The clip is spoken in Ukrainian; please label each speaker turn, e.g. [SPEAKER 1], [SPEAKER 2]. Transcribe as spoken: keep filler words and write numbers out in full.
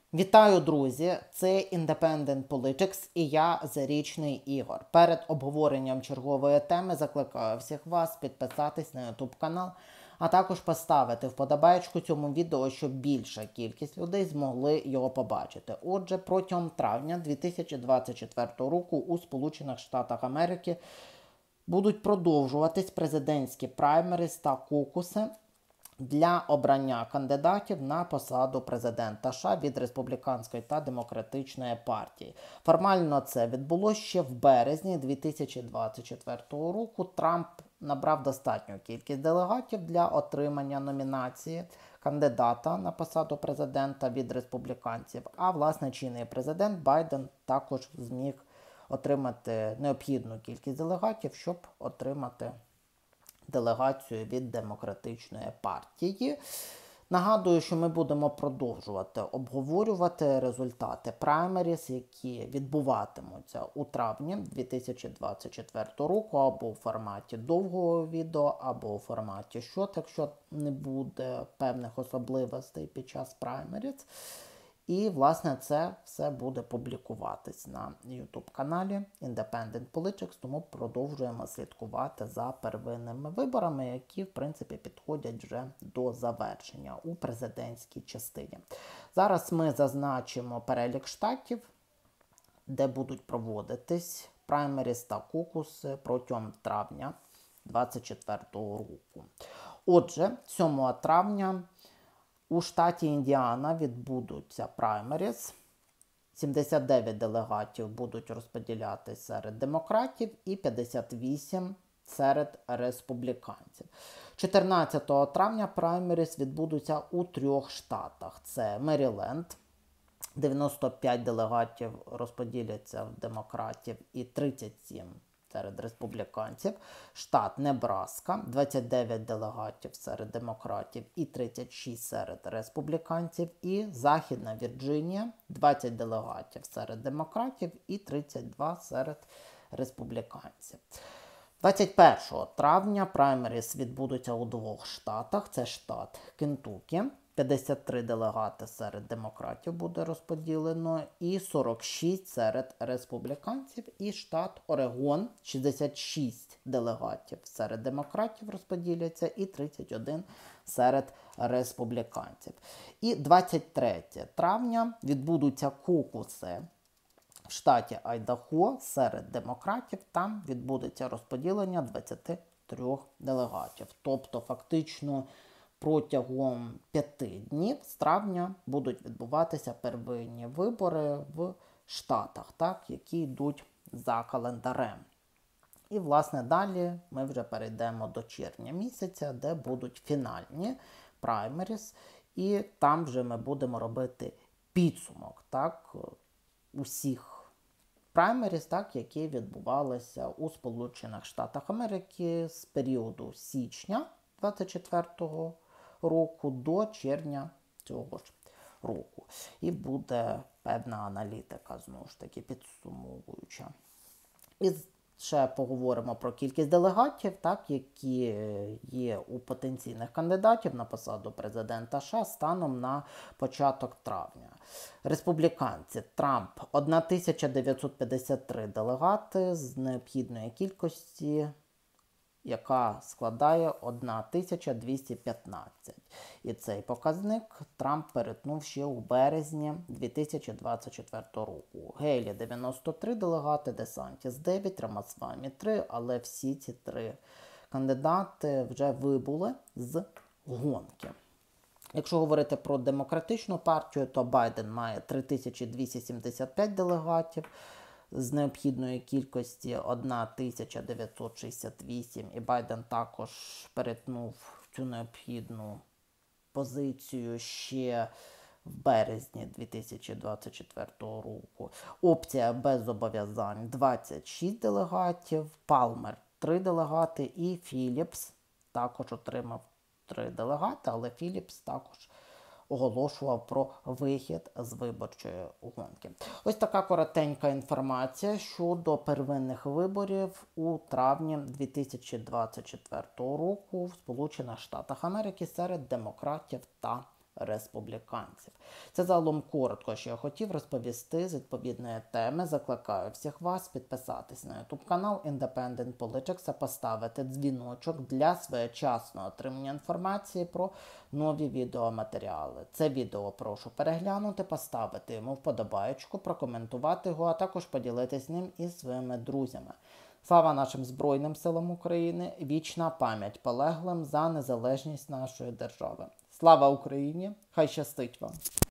[SPEAKER 1] Вітаю, друзі! Це Independent Politics і я, Зарічний Ігор. Перед обговоренням чергової теми закликаю всіх вас підписатись на YouTube канал, а також поставити вподобайку цьому відео, щоб більша кількість людей змогли його побачити. Отже, протягом травня дві тисячі двадцять четвертого року у Сполучених Штатах Америки будуть продовжуватись президентські праймеріс та кокуси для обрання кандидатів на посаду президента США від Республіканської та Демократичної партії. Формально це відбулося ще в березні дві тисячі двадцять четвертого року. Трамп набрав достатню кількість делегатів для отримання номінації кандидата на посаду президента від республіканців, а власне чинний президент Байден також зміг отримати необхідну кількість делегатів, щоб отримати делегацію від Демократичної партії. Нагадую, що ми будемо продовжувати обговорювати результати праймеріс, які відбуватимуться у травні дві тисячі двадцять четвертого року або у форматі довгого відео, або у форматі шот, якщо не буде певних особливостей під час праймеріс. І, власне, це все буде публікуватись на YouTube-каналі Independent Politics, тому продовжуємо слідкувати за первинними виборами, які, в принципі, підходять вже до завершення у президентській частині. Зараз ми зазначимо перелік штатів, де будуть проводитись праймеріс та кокуси протягом травня двадцять четвертого року. Отже, сьомого травня у штаті Індіана відбудуться праймеріс. сімдесят дев'ять делегатів будуть розподілятися серед демократів і п'ятдесят вісім серед республіканців. чотирнадцятого травня праймеріс відбудуться у трьох штатах. Це Меріленд, дев'яносто п'ять делегатів розподіляться в демократів і тридцять сім серед республіканців. Штат Небраска, двадцять дев'ять делегатів серед демократів і тридцять шість серед республіканців. І Західна Вірджинія, двадцять делегатів серед демократів і тридцять два серед республіканців. двадцять першого травня праймеріс відбудуться у двох штатах. Це штат Кентукі, п'ятдесят три делегати серед демократів буде розподілено і сорок шість серед республіканців. І штат Орегон, шістдесят шість делегатів серед демократів розподіляться і тридцять один серед республіканців. І двадцять третього травня відбудуться кокуси в штаті Айдахо серед демократів. Там відбудеться розподілення двадцяти трьох делегатів. Тобто, фактично, протягом п'яти днів з травня будуть відбуватися первинні вибори в штатах, так, які йдуть за календарем. І, власне, далі ми вже перейдемо до червня місяця, де будуть фінальні праймеріс, і там вже ми будемо робити підсумок, так, усіх праймеріс, так, які відбувалися у Сполучених Штатах Америки з періоду січня двадцять четвертого року до червня цього ж року. І буде певна аналітика, знову ж таки, підсумовуюча. І ще поговоримо про кількість делегатів, так, які є у потенційних кандидатів на посаду президента США станом на початок травня. Республіканці: Трамп – тисяча дев'ятсот п'ятдесят три делегати з необхідної кількості, яка складає тисяча двісті п'ятнадцять. І цей показник Трамп перетнув ще у березні дві тисячі двадцять четвертого року. Гейлі – дев'яносто три делегати, Десантіс – дев'ять, Рамасвамі – три, але всі ці три кандидати вже вибули з гонки. Якщо говорити про демократичну партію, то Байден має три тисячі двісті сімдесят п'ять делегатів, з необхідної кількості тисяча дев'ятсот шістдесят вісім, і Байден також перетнув цю необхідну позицію ще в березні дві тисячі двадцять четвертого року. Опція без зобов'язань – двадцять шість делегатів, Палмер – три делегати, і Філіпс також отримав три делегати, але Філіпс також оголошував про вихід з виборчої гонки. Ось така коротенька інформація щодо первинних виборів у травні дві тисячі двадцять четвертого року в Сполучених Штатах Америки серед демократів та республіканців. Це загалом коротко, що я хотів розповісти з відповідної теми. Закликаю всіх вас підписатись на ютуб канал Independent Politics та поставити дзвіночок для своєчасного отримання інформації про нові відеоматеріали. Це відео прошу переглянути, поставити йому вподобаєчку, прокоментувати його, а також поділитись ним із своїми друзями. Слава нашим Збройним силам України, вічна пам'ять полеглим за незалежність нашої держави. Слава Україні! Хай щастить вам!